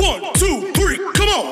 1, 2, 3, come on!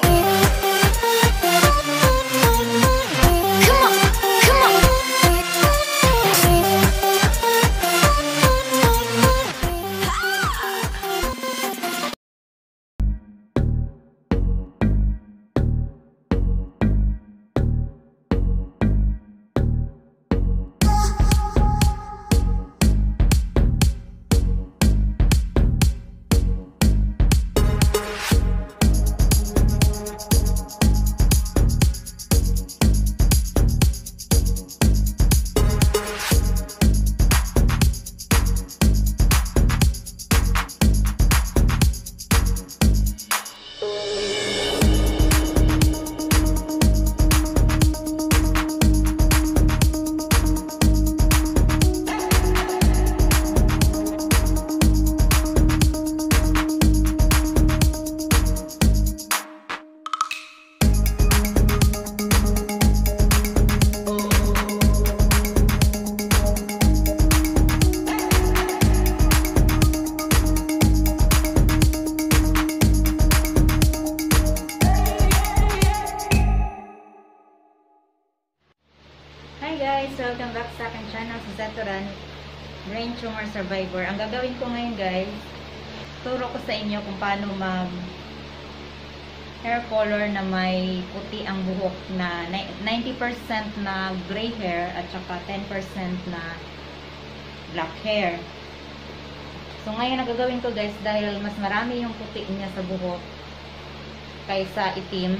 Welcome back sa aking channel, Suzette Turan, Brain Tumor Survivor. Ang gagawin ko ngayon guys, turo ko sa inyo kung paano mag hair color na may puti ang buhok na 90% na gray hair at saka 10% na black hair. So ngayon ang gagawin ko guys, dahil mas marami yung puti niya sa buhok kaysa itim,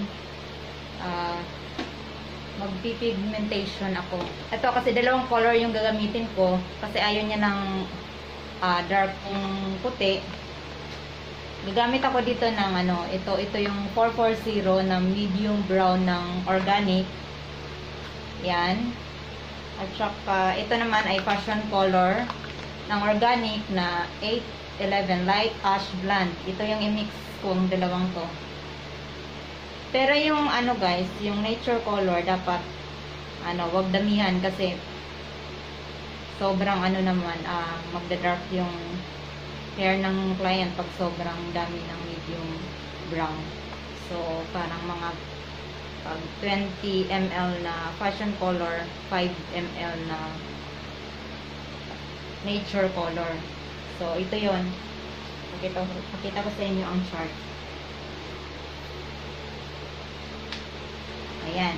magpipigmentation ako. Ito kasi dalawang color yung gagamitin ko kasi ayaw niya ng dark puti. Gagamit ako dito ng ito yung 440 na medium brown ng organic. Yan. At saka ito naman ay passion color ng organic na 811 light ash blonde. Ito yung i-mix kong dalawang to. Pero yung guys, yung nature color dapat wag damihan kasi sobrang naman magda-dark yung hair ng client pag sobrang dami ng medium brown. So parang mga pag 20 ml na fashion color, 5 ml na nature color. So ito yon. Pakita ko sa inyo ang chart. Ayan.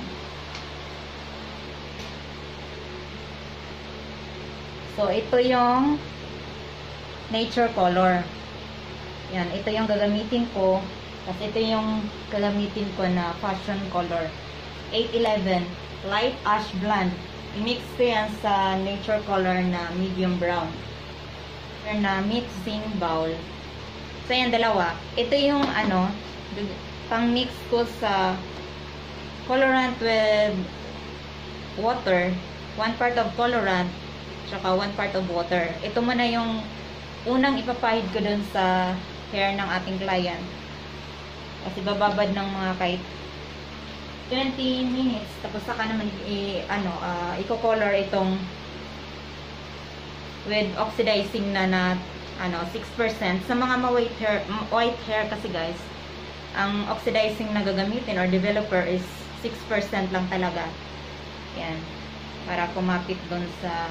So, ito yung nature color. Yan, ito yung gagamitin ko. Kasi ito yung gagamitin ko na fashion color. 811 light ash blonde. I-mix ko yan sa nature color na medium brown. Na mixing bowl. So, yan, dalawa. Ito yung pang-mix ko sa colorant with water, 1 part of colorant tsaka 1 part of water. Ito muna yung unang ipapahid ko dun sa hair ng ating client kasi bababad ng mga kahit 20 minutes tapos saka naman i-color itong with oxidizing na 6%. Sa mga white hair kasi guys, ang oxidizing na gagamitin or developer is 6% lang talaga. Yan. Para kumapit doon sa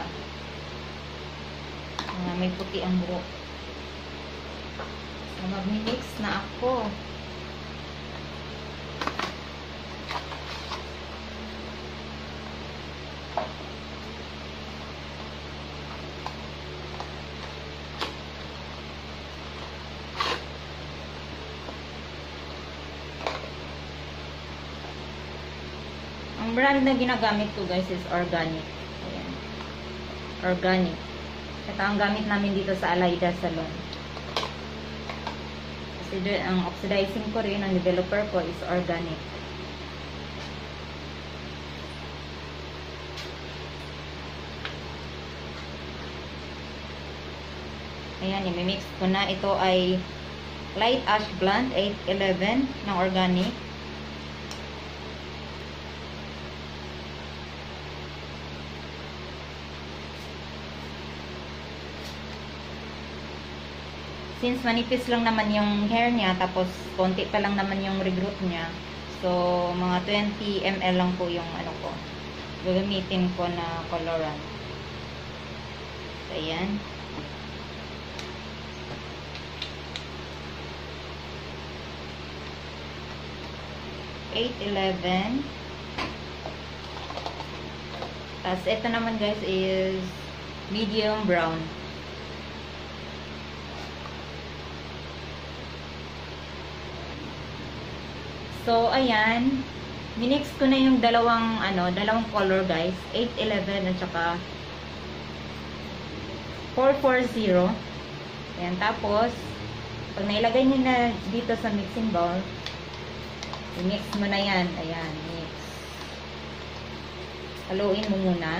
may puti ang buhok. So, mag-mix na ako. Ang brand na ginagamit ko guys is organic. Ayan. Organic. Ito ang gamit namin dito sa Alaida Salon. Kasi ang oxidizing ko rin, ang developer ko is organic. Ayan, i-mix ko na. Ito ay light ash blonde 811 ng organic. since manipis lang naman yung hair niya, tapos konti pa lang naman yung regrowth niya, so mga 20 ml lang po yung ano ko, gagamitin ko na colorant. So, ayan. $8.11. Tapos, ito naman guys is medium brown. So, ayan. Minix ko na yung dalawang color guys. 811 at saka 440. Ayan. Tapos, pag nailagay nyo na dito sa mixing bowl, i-mix mo na yan. Ayan. Mix. Haluin mo muna.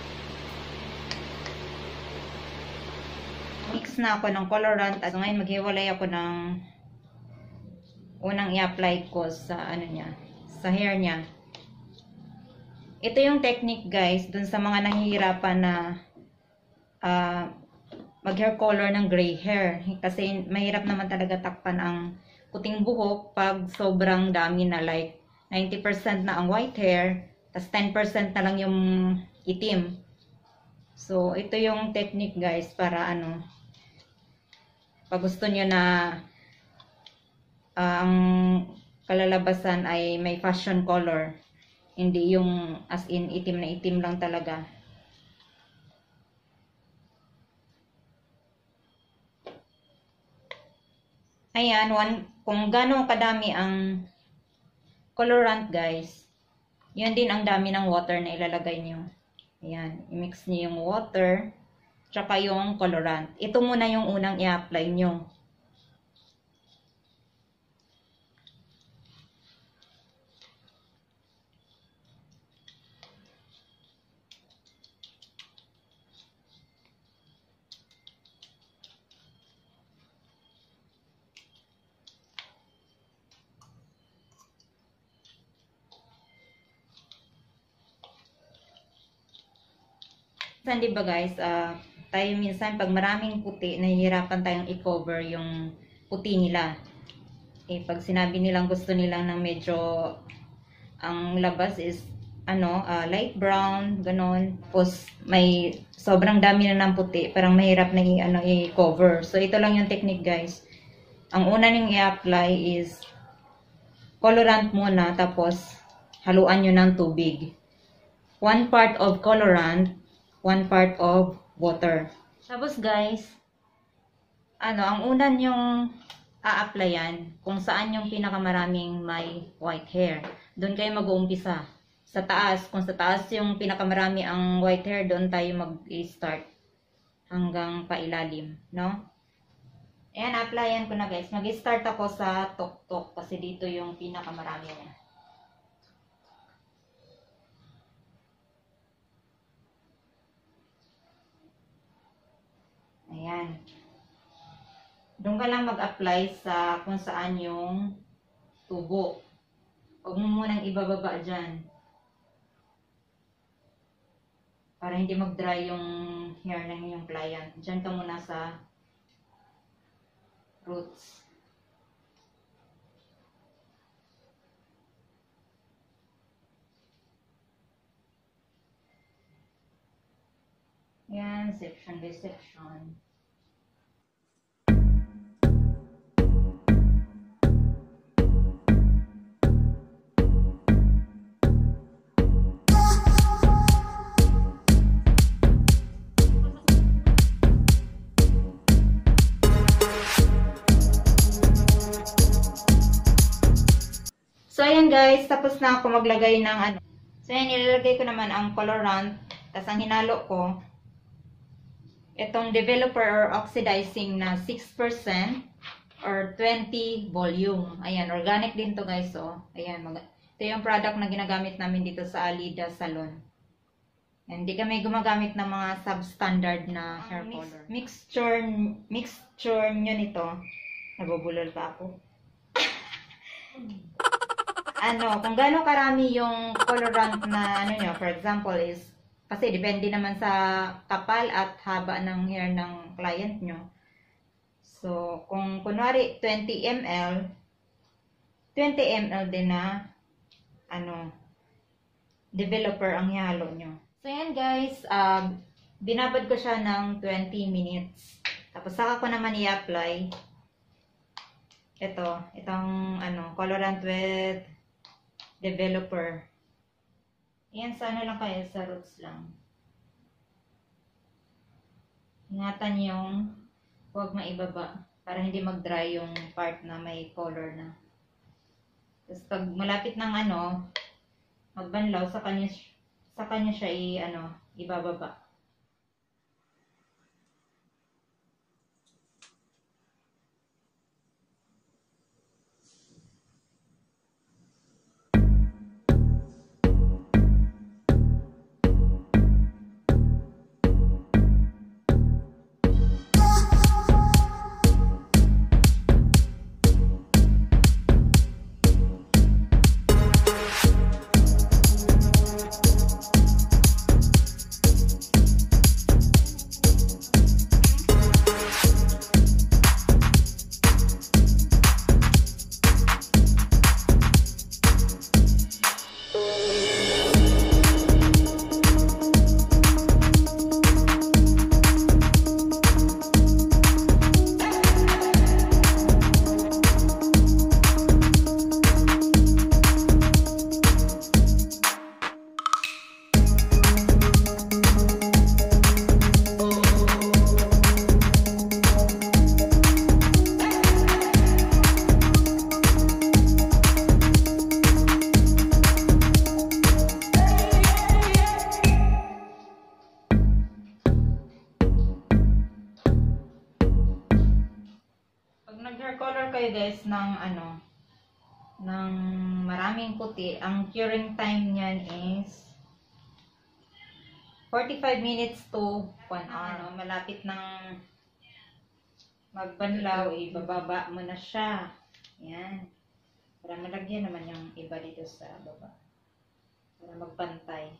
Mix na ako ng colorant. At ngayon, maghiwalay ako ng unang i-apply ko sa niya, sa hair niya. Ito yung technique guys dun sa mga nahihirapan na mag hair color ng gray hair, kasi mahirap naman talaga takpan ang puting buhok pag sobrang dami na, like 90% na ang white hair, tas 10% na lang yung itim. So ito yung technique guys para pag gusto nyo na ang kalalabasan ay may fashion color, hindi yung as in itim na itim lang talaga. Ayan, kung gano'ng kadami ang colorant guys, yun din ang dami ng water na ilalagay nyo. Ayan, i-mix nyo yung water tsaka yung colorant. Ito muna yung unang i-apply nyo. Di ba guys, tayo minsan pag maraming puti, nahihirapan tayong i-cover yung puti nila. Pag sinabi nilang gusto nilang ng medyo ang labas is light brown, ganon. Tapos may sobrang dami na ng puti, parang mahirap na i-cover. So ito lang yung technique guys. Ang una niyong i-apply is colorant muna, tapos haluan nyo ng tubig. 1 part of colorant, 1 part of water. Tapos guys, ang una nyong a-applyan kung saan yung pinakamaraming may white hair. Doon kayo mag-uumpisa. Sa taas, kung sa taas yung pinakamarami ang white hair, doon tayo mag-start hanggang pailalim, no? Ayan, applyan ko na guys. Mag-start ako sa tok-tok kasi dito yung pinakamarami niya. Ayan. Doon ka lang mag-apply sa kung saan yung tubo. Huwag mo munang ibababa dyan. Para hindi mag-dry yung hair ng iyong client. Dyan ka muna sa roots. Yan, section by section. So, ayan guys, tapos na ako maglagay ng So, ayan, ilalagay ko naman ang colorant. Tapos, ang hinalo ko, itong developer or oxidizing na 6% or 20 volume. Ayan, organic din to guys. So, ayan, ito yung product na ginagamit namin dito sa Alida Salon. Hindi kami gumagamit ng mga substandard na hair color. Mixture nyo nito. Nabubulol pa ako. Kung gaano karami yung colorant na nyo, for example is, kasi depende naman sa kapal at haba ng hair ng client nyo. So, kung kunwari 20 ml, 20 ml din na developer ang ihalo nyo. So, yan guys, binabad ko siya ng 20 minutes. Tapos, saka ko naman i-apply itong colorant with developer. Yan, sa lang kayo, sa roots lang. Ingatan yung huwag maibaba para hindi mag-dry yung part na may color na. Tapos pag malapit ng magbanlaw, sa kanya siya ibababa. Nag-hair kayo guys ng maraming puti, ang curing time niyan is 45 minutes to 1 hour. Malapit ng magbanlaw, ibababa mo na siya. Yan. Para malagyan naman yung iba dito sa baba. Para magpantay.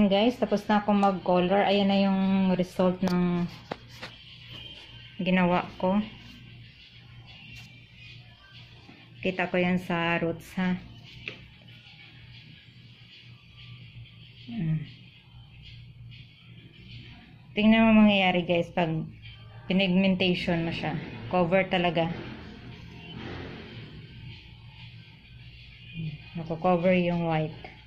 Ayan guys, tapos na ako mag-color. Ayan na yung result ng ginawa ko. Kita ko yan sa roots ha. Tingnan mo mangyayari guys pag pinigmentation mo siya. Cover talaga. Nako-cover yung white.